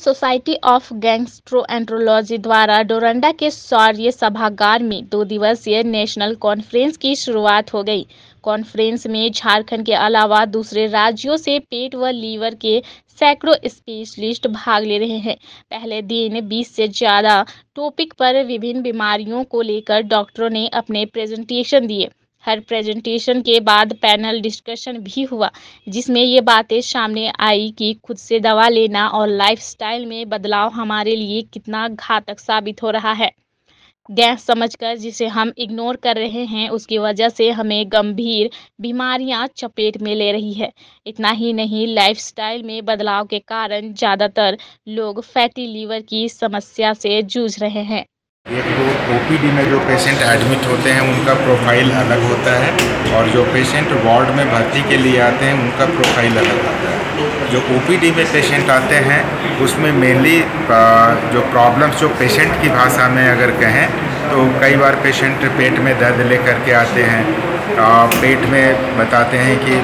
Society of gastroenterology द्वारा डोरंडा के शौर्य सभागार में 2 दिवसीय नेशनल कॉन्फ्रेंस की शुरुआत हो गई। कॉन्फ्रेंस में झारखंड के अलावा दूसरे राज्यों से पेट व लीवर के सैकड़ों स्पेशलिस्ट भाग ले रहे हैं। पहले दिन 20 से ज़्यादा टॉपिक पर विभिन्न बीमारियों को लेकर डॉक्टरों ने अपने प्रेजेंटेशन दिए। हर प्रेजेंटेशन के बाद पैनल डिस्कशन भी हुआ, जिसमें ये बातें सामने आई कि खुद से दवा लेना और लाइफस्टाइल में बदलाव हमारे लिए कितना घातक साबित हो रहा है। गैस समझकर जिसे हम इग्नोर कर रहे हैं, उसकी वजह से हमें गंभीर बीमारियां चपेट में ले रही है। इतना ही नहीं, लाइफस्टाइल में बदलाव के कारण ज़्यादातर लोग फैटी लीवर की समस्या से जूझ रहे हैं। एक तो ओपीडी में जो पेशेंट एडमिट होते हैं उनका प्रोफाइल अलग होता है और जो पेशेंट वार्ड में भर्ती के लिए आते हैं उनका प्रोफाइल अलग होता है। जो ओपीडी में पेशेंट आते हैं उसमें मेनली जो प्रॉब्लम्स जो पेशेंट की भाषा में अगर कहें तो कई बार पेशेंट पेट में दर्द लेकर के आते हैं। पेट में बताते हैं कि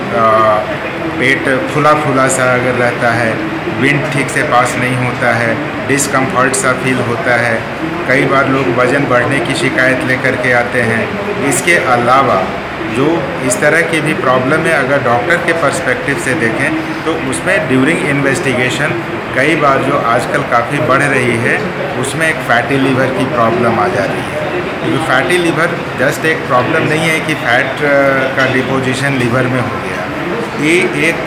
पेट फूला फूला सा अगर रहता है, विंड ठीक से पास नहीं होता है, डिस्कम्फर्ट सा फील होता है। कई बार लोग वज़न बढ़ने की शिकायत लेकर के आते हैं। इसके अलावा जो इस तरह की भी प्रॉब्लम है, अगर डॉक्टर के पर्सपेक्टिव से देखें तो उसमें ड्यूरिंग इन्वेस्टिगेशन कई बार जो आजकल काफ़ी बढ़ रही है उसमें एक फैटी लीवर की प्रॉब्लम आ जा रही है। क्योंकि फैटी लीवर जस्ट एक प्रॉब्लम नहीं है कि फैट का डिपोजिशन लीवर में हो गया। ये एक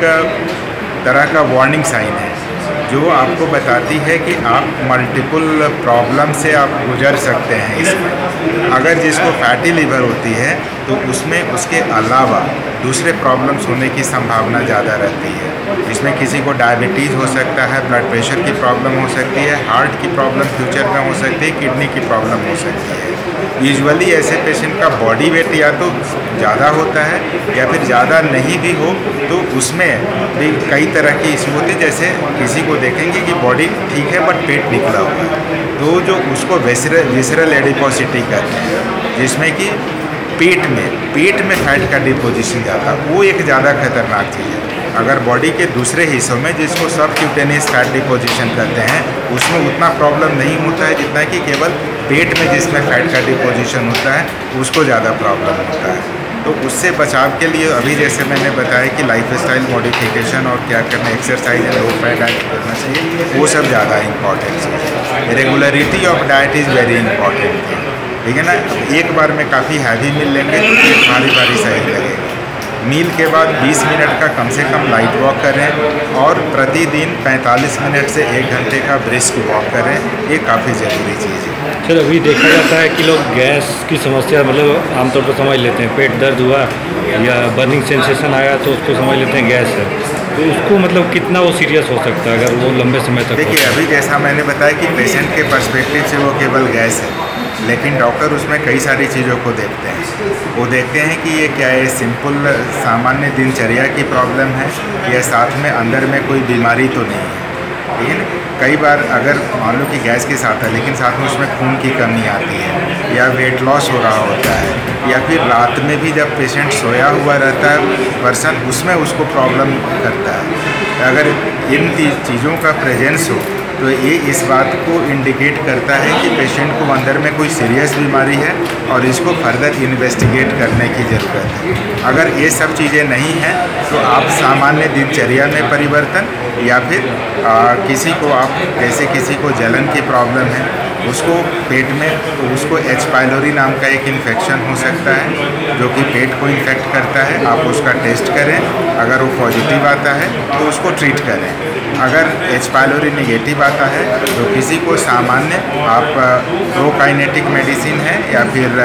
तरह का वार्निंग साइन है जो आपको बताती है कि आप मल्टीपल प्रॉब्लम से आप गुजर सकते हैं। इसमें अगर जिसको फैटी लीवर होती है तो उसमें उसके अलावा दूसरे प्रॉब्लम्स होने की संभावना ज़्यादा रहती है। इसमें किसी को डायबिटीज़ हो सकता है, ब्लड प्रेशर की प्रॉब्लम हो सकती है, हार्ट की प्रॉब्लम फ्यूचर में हो सकती है, किडनी की प्रॉब्लम हो सकती है। यूजुअली ऐसे पेशेंट का बॉडी वेट या तो ज़्यादा होता है या फिर ज़्यादा नहीं भी हो तो उसमें भी कई तरह की इशू होती है। जैसे किसी को देखेंगे कि बॉडी ठीक है बट पेट निकला हुआ है, तो जो उसको विसरल एडिपोसिटी कहते हैं, जिसमें कि पेट में फैट का डिपोजिशन जाता है, वो एक ज़्यादा खतरनाक चीज़ है। अगर बॉडी के दूसरे हिस्सों में जिसको सबक्यूटेनियस फैट डिपोजिशन करते हैं उसमें उतना प्रॉब्लम नहीं होता है जितना कि केवल पेट में जिसमें फैट का डिपोजिशन होता है उसको ज़्यादा प्रॉब्लम होता है। तो उससे बचाव के लिए अभी जैसे मैंने बताया कि लाइफस्टाइल मॉडिफिकेशन और क्या करना, exercise and low fat diet करना चाहिए, वो सब ज़्यादा इंपॉर्टेंट है। Regularity of diet is very important, ठीक है ना। एक बार में काफ़ी हैवी मील लेंगे तो फिर भारी सही लगेगा। मील के बाद 20 मिनट का कम से कम लाइट वॉक करें और प्रतिदिन 45 मिनट से 1 घंटे का ब्रिस्क वॉक करें, ये काफ़ी ज़रूरी चीज़ है। सर, अभी देखा जाता है कि लोग गैस की समस्या मतलब आमतौर पर समझ लेते हैं, पेट दर्द हुआ या बर्निंग सेंसेशन आया तो उसको समझ लेते हैं गैस है। तो उसको मतलब कितना वो सीरियस हो सकता है अगर वो लंबे समय तक? देखिए, अभी जैसा मैंने बताया कि पेशेंट के पर्सपेक्टिव से वो केवल गैस है, लेकिन डॉक्टर उसमें कई सारी चीज़ों को देखते हैं। वो देखते हैं कि ये क्या है, सिंपल सामान्य दिनचर्या की प्रॉब्लम है या साथ में अंदर में कोई बीमारी तो नहीं है, ठीक है ना। कई बार अगर मान लो कि गैस के साथ है लेकिन साथ में उसमें खून की कमी आती है या वेट लॉस हो रहा होता है या फिर रात में भी जब पेशेंट सोया हुआ रहता है पर्सन, उसमें उसको प्रॉब्लम करता है। अगर इन चीज़ों का प्रेजेंस हो तो ये इस बात को इंडिकेट करता है कि पेशेंट को अंदर में कोई सीरियस बीमारी है और इसको फर्दर इन्वेस्टिगेट करने की ज़रूरत है। अगर ये सब चीज़ें नहीं हैं तो आप सामान्य दिनचर्या में परिवर्तन या फिर किसी को आप जैसे किसी को जलन की प्रॉब्लम है, उसको पेट में तो उसको एच पाइलोरी नाम का एक इन्फेक्शन हो सकता है जो कि पेट को इन्फेक्ट करता है। आप उसका टेस्ट करें, अगर वो पॉजिटिव आता है तो उसको ट्रीट करें। अगर एच पाइलोरी निगेटिव आता है तो किसी को सामान्य आप प्रोकाइनेटिक मेडिसिन है या फिर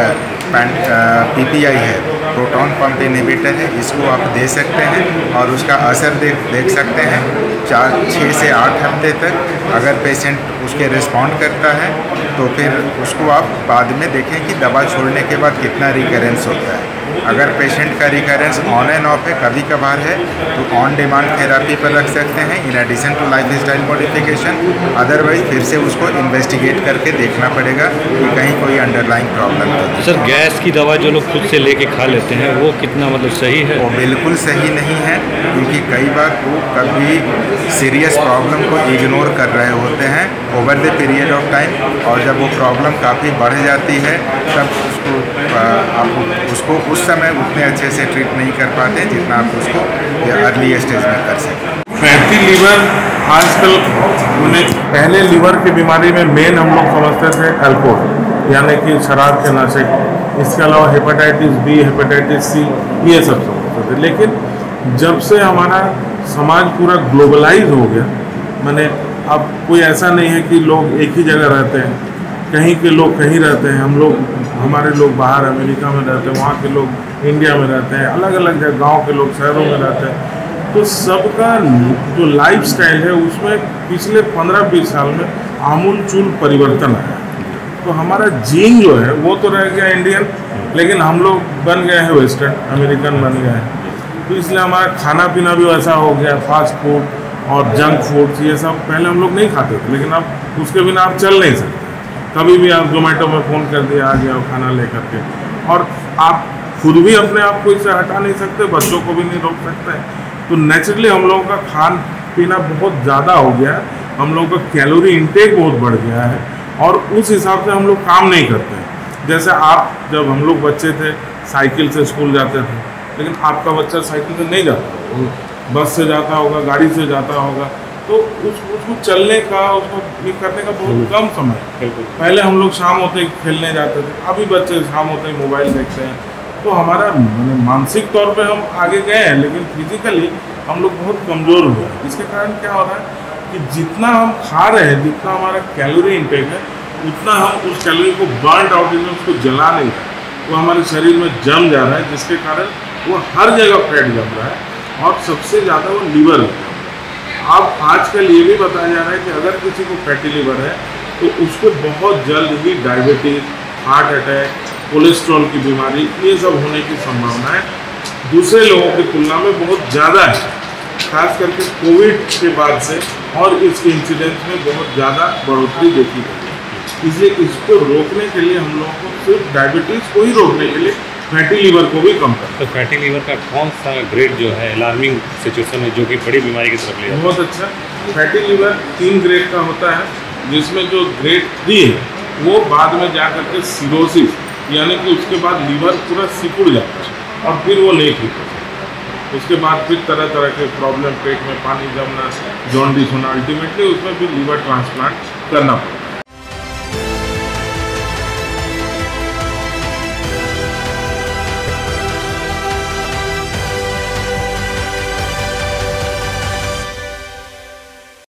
PPI है, प्रोटॉन पंप इनहिबिटर है, इसको आप दे सकते हैं और उसका असर देख सकते हैं 6 से 8 हफ्ते तक। अगर पेशेंट उसके रिस्पॉन्ड करता है तो फिर उसको आप बाद में देखें कि दवा छोड़ने के बाद कितना रिकरेंस होता है। अगर पेशेंट का रिकरेंस ऑन एंड ऑफ है, कभी कभार है, तो ऑन डिमांड थेरापी पर रख सकते हैं in addition to lifestyle modification. Otherwise फिर से उसको इन्वेस्टिगेट करके देखना पड़ेगा कि कहीं कोई अंडरलाइंग प्रॉब्लम तो नहीं। सर गैस की दवा जो लोग खुद से लेके खा लेते हैं वो कितना मतलब सही है? वो बिल्कुल सही नहीं है, क्योंकि कई बार वो कभी सीरियस प्रॉब्लम को इग्नोर कर रहे होते हैं over the period of time, और जब वो प्रॉब्लम काफ़ी बढ़ जाती है तब आप उसको उस समय उतने अच्छे से ट्रीट नहीं कर पाते जितना आप उसको अर्ली स्टेज में कर सकते। फैटी लीवर आजकल पहले लीवर की बीमारी में मेन हम लोग समझते थे अल्कोहल, यानी कि शराब के नशे। इसके अलावा हेपेटाइटिस बी, हेपेटाइटिस सी, ये सब समझते थे। लेकिन जब से हमारा समाज पूरा ग्लोबलाइज हो गया, माने अब कोई ऐसा नहीं है कि लोग एक ही जगह रहते हैं, कहीं के लोग कहीं रहते हैं, हमारे लोग बाहर अमेरिका में रहते हैं, वहाँ के लोग इंडिया में रहते हैं, अलग अलग जगह गाँव के लोग शहरों में रहते हैं। तो सबका जो लाइफ स्टाइल है उसमें पिछले 15-20 साल में आमूल-चूल परिवर्तन आया। तो हमारा जीन जो है वो तो रह गया इंडियन, लेकिन हम लोग बन गए हैं वेस्टर्न, अमेरिकन बन गए हैं। तो इसलिए हमारा खाना पीना भी वैसा हो गया, फास्ट फूड और जंक फूड, ये सब पहले हम लोग नहीं खाते थे, लेकिन अब उसके बिना आप चल नहीं सकते। कभी भी आप जोमेटो में फ़ोन कर दिया, आ गया खाना लेकर के, और आप खुद भी अपने आप को इससे हटा नहीं सकते, बच्चों को भी नहीं रोक सकते। तो नेचुरली हम लोगों का खान पीना बहुत ज़्यादा हो गया है, हम लोगों का कैलोरी इंटेक बहुत बढ़ गया है, और उस हिसाब से हम लोग काम नहीं करते हैं। जैसे आप जब हम लोग बच्चे थे साइकिल से स्कूल जाते थे, लेकिन आपका बच्चा साइकिल से नहीं जाता, बस से जाता होगा, गाड़ी से जाता होगा, तो उसको चलने का, उसको करने का बहुत कम समय। पहले हम लोग शाम होते ही खेलने जाते थे, अभी बच्चे शाम होते ही मोबाइल देखते हैं। तो हमारा मानसिक तौर पे हम आगे गए हैं, लेकिन फिजिकली हम लोग बहुत कमज़ोर हुए हैं। इसके कारण क्या हो रहा है कि जितना हम खा रहे हैं, जितना हमारा कैलोरी इंटेक है, उतना हम उस कैलोरी को बर्न आउट, उसको जला नहीं रहे, वो हमारे शरीर में जम जा रहा है, जिसके कारण वो हर जगह फैट जम रहा है, और सबसे ज़्यादा वो लीवर है। अब आजकल ये भी बताया जा रहा है कि अगर किसी को फैटी लीवर है तो उसको बहुत जल्द ही डायबिटीज़, हार्ट अटैक, कोलेस्ट्रॉल की बीमारी, ये सब होने की संभावना है दूसरे लोगों की तुलना में बहुत ज़्यादा है, खास करके कोविड के बाद से, और इसके इंसिडेंस में बहुत ज़्यादा बढ़ोतरी देखी गई है। इसलिए इसको रोकने के लिए हम लोगों को सिर्फ डायबिटीज़ को ही रोकने के लिए फैटी लीवर को भी कम करना। तो फैटी लीवर का कौन सा ग्रेड जो है अलार्मिंग सिचुएशन है, जो कि बड़ी बीमारी की तरफ ले जाता है? बहुत अच्छा। फैटी लीवर 3 ग्रेड का होता है, जिसमें जो ग्रेड 3 है वो बाद में जा करके सिरोसिस, यानी कि उसके बाद लीवर पूरा सिकुड़ जाता है और फिर वो नहीं ठीक होता। उसके बाद फिर तरह तरह के प्रॉब्लम, पेट में पानी जमना, जॉन्डिस होना, अल्टीमेटली उसमें फिर लीवर ट्रांसप्लांट करना पड़ता है।